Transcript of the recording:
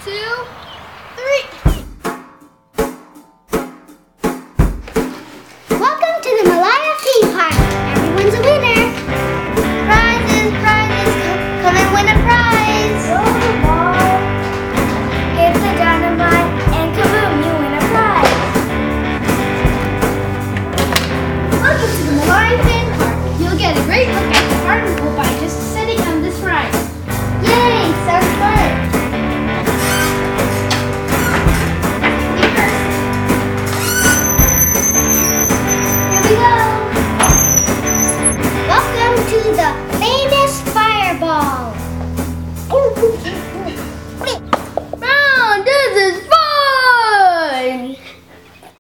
2, 3. Welcome to the Malaya Theme Park. Everyone's a winner. Prizes, prizes. Come and win a prize. Throw the ball. Hit the dynamite and kaboom, you win a prize. Welcome to the Malaya Theme Park. You'll get a great look at the garden